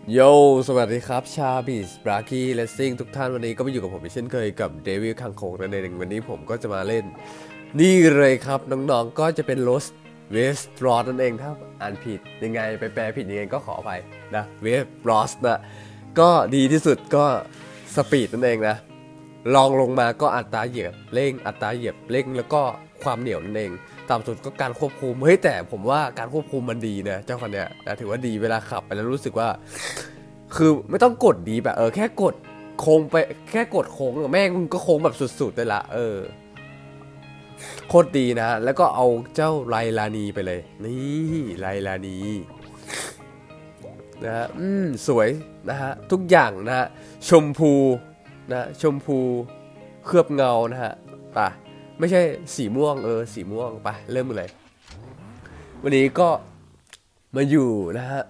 โยสวัสดีครับชาบิสบราคีเลสซิ่งทุกท่านวันนี้ก็มาอยู่กับผมเช่นเคยกับเดวิลคังโคงนั่นเองวันนี้ผมก็จะมาเล่นนี่เลยครับน้องๆก็จะเป็นโรสเวสต์รอสนั่นเองถ้าอ่านผิดยังไงไปแปลผิดยังไงก็ขออภัยนะเวสต์รอสนะก็ดีที่สุดก็สปีดนั่นเองนะลองลงมาก็อัตราเหยียบเร่งอัตราเหยียบเร่งแล้วก็ความเหนียวนั่นเองต่ำสุดก็การควบคุมเฮ้ยแต่ผมว่าการควบคุมมันดีนะเจ้าคันเนี้ยนะถือว่าดีเวลาขับไปแล้วรู้สึกว่าคือไม่ต้องกดดีแบบแค่กดโค้งไปแค่กดโค้งแม่งก็โค้งแบบสุดๆเลยละโคตรดีนะแล้วก็เอาเจ้าไลลานีไปเลยนี่ไลลานีนะฮะสวยนะฮะทุกอย่างนะฮะชมพูนะชมพูเคลือบเงานะฮะป่ะไม่ใช่สีม่วงสีม่วงไปเริ่มเลยวันนี้ก็มาอยู่นะฮะ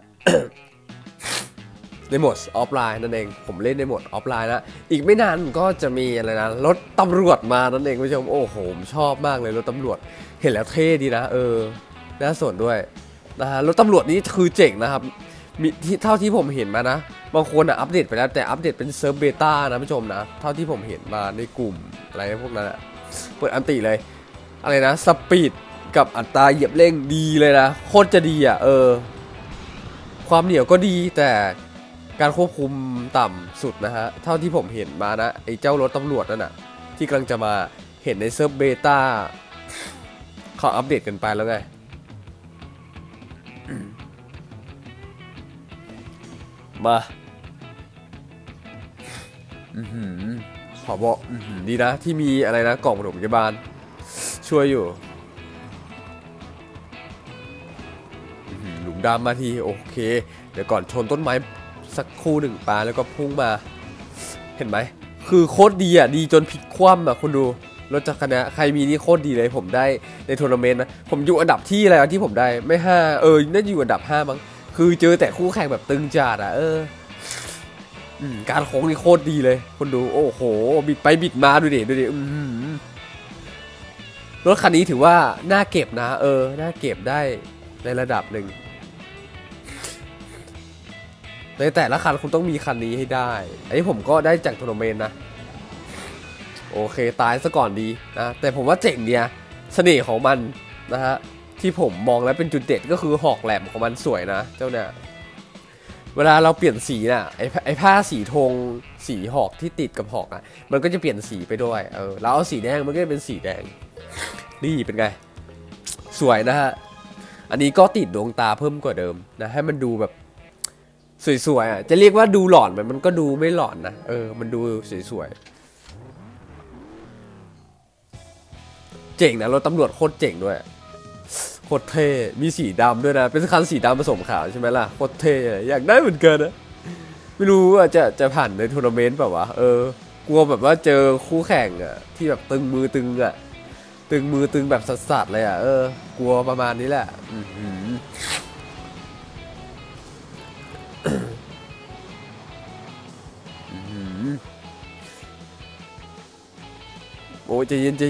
ในโหมดออฟไลน์นั่นเองผมเล่นในโหมดออฟไลน์นะอีกไม่นานก็จะมีอะไรนะรถตำรวจมานั่นเองคุณผู้ชมโอ้โหผมชอบมากเลยรถตำรวจเห็นแล้วเท่ดีนะน่าสนด้วยนะฮะรถตำรวจนี้คือเจ๋งนะครับมีที่เท่าที่ผมเห็นมานะบางคนอัปเดตไปแล้วแต่อัปเดตเป็นเซิร์ฟเบต้านะผู้ชมนะเท่าที่ผมเห็นมาในกลุ่มอะไรพวกนั้นเปิดอันติเลยอะไรนะสปีดกับอัตราเหยียบเร่งดีเลยนะโคตรจะดีความเหนียวก็ดีแต่การควบคุมต่ำสุดนะฮะเท่าที่ผมเห็นมานะไอ้เจ้ารถตำรวจนั่นน่ะที่กำลังจะมาเห็นในเซิร์ฟเบต้าเขาอัปเดตกันไปแล้วไงมาขอบอกดีนะที่มีอะไรนะกล่องปฐมพยาบาลช่วยอยู่หลุมดำมาทีโอเคเดี๋ยวก่อนชนต้นไม้สักคู่หนึ่งปลาแล้วก็พุ่งมาเห็นไหมคือโคตรดีดีจนพลิกคว่ำคุณดูรถจักรยานใครมีนี่โคตรดีเลยผมได้ในทัวร์นาเมนต์นะผมอยู่อันดับที่อะไรที่ผมได้ไม่5น่าจะอยู่อันดับ5มั้งคือเจอแต่คู่แข่งแบบตึงจัดการโค้งนี่โคตรดีเลยคุณดูโอ้โหบิดไปบิดมาดูดิรถคันนี้ถือว่าน่าเก็บนะน่าเก็บได้ในระดับหนึ่งในแต่ละคันคุณต้องมีคันนี้ให้ได้อันนี้ผมก็ได้จากทัวร์นาเมนต์นะโอเคตายซะก่อนดีนะแต่ผมว่าเจ๋งเนี่ยเสน่ห์ของมันนะฮะที่ผมมองแล้วเป็นจุดเด่นก็คือหอกแหลมของมันสวยนะเจ้าเนี่ยเวลาเราเปลี่ยนสีน่ะไอ้ผ้าสีธงสีหอกที่ติดกับหอกมันก็จะเปลี่ยนสีไปด้วยแล้วเอาสีแดงมันก็จะเป็นสีแดงนี่เป็นไงสวยนะฮะอันนี้ก็ติดดวงตาเพิ่มกว่าเดิมนะให้มันดูแบบสวยๆจะเรียกว่าดูหลอนมันก็ดูไม่หลอนนะมันดูสวยๆเจ๋งนะรถตำรวจโคตรเจ๋งด้วยโคตรเท่มีสีดำด้วยนะเป็นคันสีดำผสมขาวใช่ไหมล่ะโคตรเท่อยากได้เหมือนกันนะไม่รู้ว่าจะผ่านในทัวร์นาเมนต์แบบว่ากลัวแบบว่าเจอคู่แข่งที่แบบตึงมือตึงแบบสัสๆเลยกลัวประมาณนี้แหละโอ้ยใจเย็น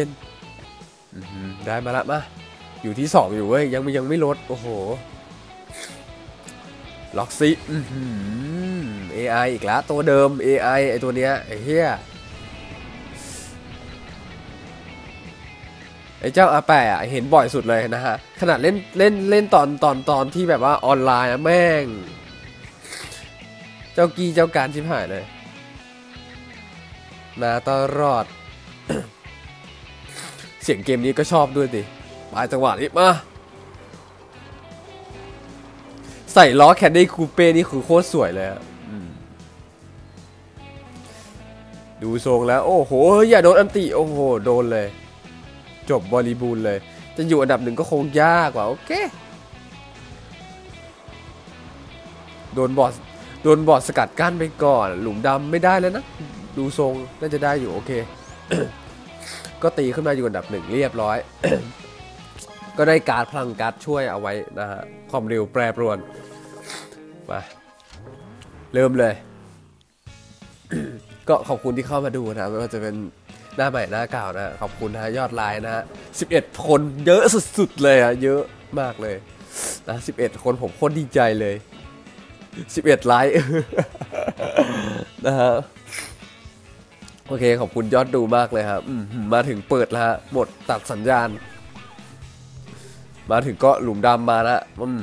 ได้มาละมาอยู่ที่2อยู่เว้ยยังไม่ลดโอ้โหล็อกซิAI อีกแล้วตัวเดิม AI ไอตัวเนี้ยไอเฮียไอเจ้าอาแปะเห็นบ่อยสุดเลยนะฮะขนาดเล่นตอนที่แบบว่าออนไลน์แม่งเจ้ากี้เจ้าการชิบหายเลยมาตลอด เสียงเกมนี้ก็ชอบด้วยดิปลายจังหวะนี้มาใส่ล้อแคนดี้คูเป้นี่คือโคตรสวยเลยดูทรงแล้วโอ้โหอย่าโดนอันติโอ้โหโดนเลยจบบริบูรณ์เลยจะอยู่อันดับ1ก็คงยากกว่าโอเคโดนบอสสกัดกั้นไปก่อนหลุมดำไม่ได้แล้วนะดูทรงน่าจะได้อยู่โอเค ก็ตีขึ้นมาอยู่อันดับ1เรียบร้อย ก็ได้การ์ดพลังการ์ดช่วยเอาไว้นะฮะความเร็วแปรปรวนมาเริ่มเลย ก็ขอบคุณที่เข้ามาดูนะไม่ว่าจะเป็นหน้าใหม่หน้าเก่านะขอบคุณนะยอดไลน์นะ11 คนเยอะสุดๆเลยเยอะมากเลยนะ11 คนผมโคตรดีใจเลย 11 ไลค์ นะฮะโอเคขอบคุณยอดดูมากเลยครับมาถึงเปิดแล้วฮะหมดตัดสัญญาณมาถึงก็หลุมดำมาแล้ว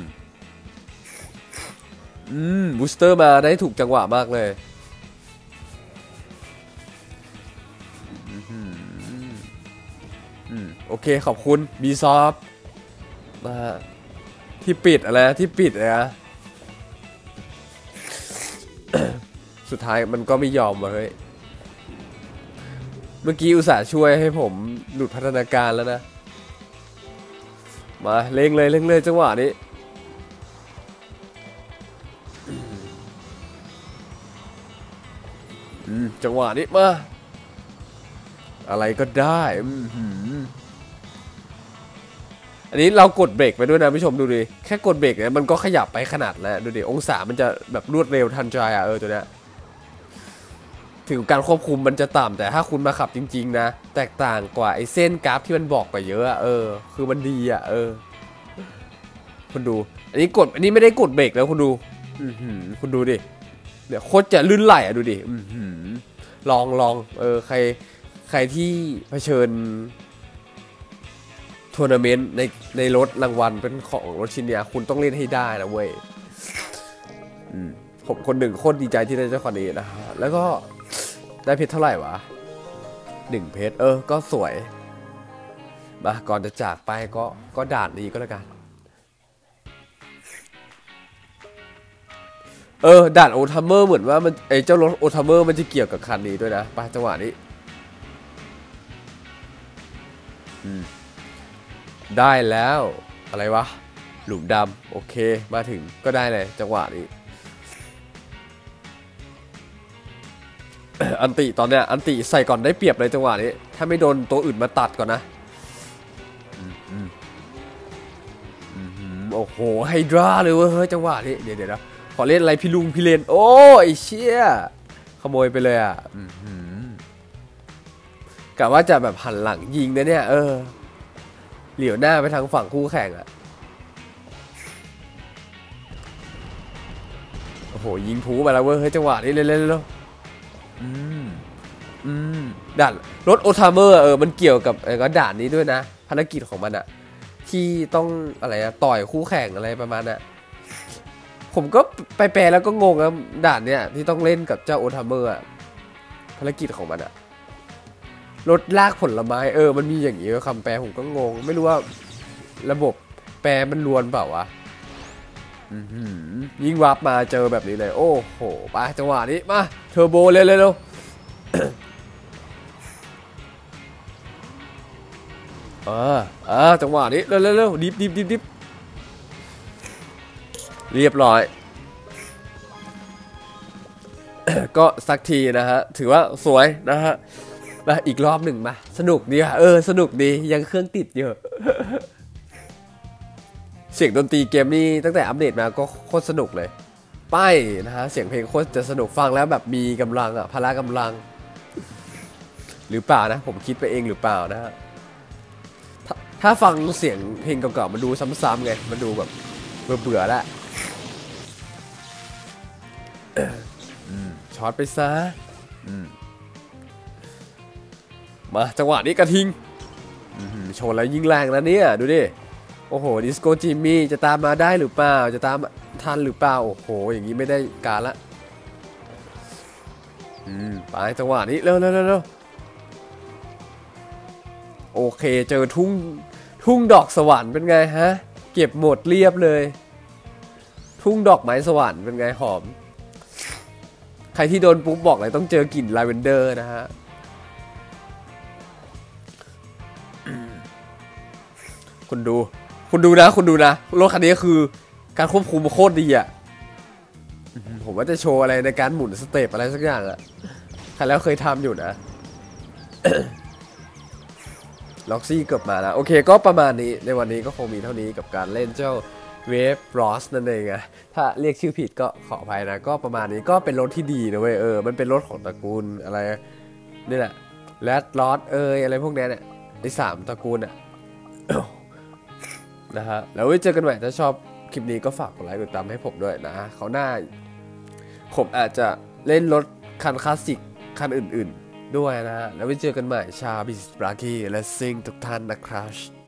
บูสเตอร์มาได้ถูกจังหวะมากเลยโอเคขอบคุณบีซอฟนะฮะที่ปิดอะไรที่ปิดเลยนะ สุดท้ายมันก็ไม่ยอมมาเฮ้ยเมื่อกี้อุตส่าห์ช่วยให้ผมหลุดพัฒนาการแล้วนะมาเร่งเลยจังหวะนี้จังหวะนี้มาอะไรก็ได้อันนี้เรากดเบรกไปด้วยนะผู้ชมดูดิแค่กดเบรกเนี่ยมันก็ขยับไปขนาดแล้วดูดิองศามันจะแบบรวดเร็วทันใจอ่ะตัวเนี้ยถึงการควบคุมมันจะต่ำแต่ถ้าคุณมาขับจริงๆนะแตกต่างกว่าไอ้เส้นกราฟที่มันบอกไปเยอะคือมันดีอ่ะคุณดูอันนี้ไม่ได้กดเบรกแล้วคุณดูคุณดูดิเดี๋ยวโคตรจะลื่นไหลอ่ะดูดิลองใครที่เผชิญทัวร์นาเมนต์ในรถรางวัลเป็นของรถชิ้นเนี้ยคุณต้องเล่นให้ได้นะเว้ยผมคนหนึ่งโคตรดีใจที่ได้เจ้าคันนี้นะฮะแล้วก็ได้เพชรเท่าไหร่วะ1 เพชรก็สวยมาก่อนจะจากไปก็ด่านนี้ก็แล้วกันด่านโอทัมเมอร์เหมือนว่ามันเจ้ารถโอทัมเมอร์มันจะเกี่ยวกับคันนี้ด้วยนะไปจังหวะนี้ได้แล้วอะไรวะหลุมดำโอเคมาถึงก็ได้เลยจังหวะนี้ อันติตอนเนี้ยอันติใส่ก่อนได้เปรียบเลยจังหวะนี้ถ้าไม่โดนตัวอื่นมาตัดก่อนนะโอ้โหไฮดราเลยเว้ยเฮ้ยจังหวะนี้เดี๋ยวนะขอเล่นอะไรพี่ลุงพี่เลนโอ้ไอเชี่ยขโมยไปเลยอ่ะกะว่าจะแบบหันหลังยิงนะเนี่ยเหลียวหน้าไปทางฝั่งคู่แข่งอ่ะโอ้โหยิงพูไปแล้วเว้ยเฮ้ยจังหวะนี้เล่นๆแล้วด่านรถโอทามเมอร์มันเกี่ยวกับก็ด่านนี้ด้วยนะภารกิจของมันอะที่ต้องอะไรอะต่อยคู่แข่งอะไรประมาณน่ะผมก็ไปแปลแล้วก็งงนะด่านเนี้ยที่ต้องเล่นกับเจ้าโอทามเมอร์อะภารกิจของมันอะรถลากผลไม้มันมีอย่างนี้คำแปลผมก็งงไม่รู้ว่าระบบแปลมันลวนเปล่าวะยิ่งวับมาเจอแบบนี้เลยโอ้โหไปจังหวะนี้มาเทอร์โบเร็วจังหวะนี้เร็วดิบเรียบร้อย ก็สักทีนะฮะถือว่าสวยนะฮะมาอีกรอบหนึ่งมาสนุกดีค่ะสนุกดียังเครื่องติดเยอะ เสียงดนตรีเกมนี้ตั้งแต่อัปเดตมาก็โคตรสนุกเลยป้ายนะฮะเสียงเพลงโคตรจะสนุกฟังแล้วแบบมีกำลังพละกำลังหรือเปล่านะผมคิดไปเองหรือเปล่านะฮะถ้าฟังเสียงเพลงเก่าๆมันดูซ้ำๆไงมันดูแบบเบื่อแล้วช็อตไปซะมาจังหวะนี้กระทิงโชว์แล้วยิ่งแรงแล้วเนี่ยดูดิโอ้โหดิสโก้จิมมี่จะตามมาได้หรือเปล่าจะตามทันหรือเปล่าโอ้โหอย่างนี้ไม่ได้การละไปจังหวะนี้เร็วโอเคเจอทุ่งดอกสวรรค์เป็นไงฮะเก็บหมดเรียบเลยทุ่งดอกไม้สวรรค์เป็นไงหอมใครที่โดนปุ๊บบอกเลยต้องเจอกลิ่นลาเวนเดอร์นะฮะคุณดูนะรถคันนี้คือการควบคุมโคตรดีอ่ะผมว่าจะโชว์อะไรในการหมุนสเต็ปอะไรสักอย่างอ่ะใครแล้วเคยทำอยู่นะ ล็อกซี่เกือบมาแล้วโอเคก็ประมาณนี้ในวันนี้ก็คงมีเท่านี้กับการเล่นเจ้าเวฟรอสนั่นเองอะถ้าเรียกชื่อผิดก็ขออภัยนะก็ประมาณนี้ก็เป็นรถที่ดีนะเว้ยมันเป็นรถของตระกูลอะไรนี่แหละแรดลอสอะไรพวกนี้เนี่ยไอ้3 ตระกูลอะนะฮะแล้วไว้เจอกันใหม่ถ้าชอบคลิปนี้ก็ฝากกดไลค์กดติดตามให้ผมด้วยนะเขาหน้าผมอาจจะเล่นรถคันคลาสสิกคันอื่นๆด้วยนะฮะแล้วไว้เจอกันใหม่ชาบิสบรากี้และซิงทุกท่านนะครับ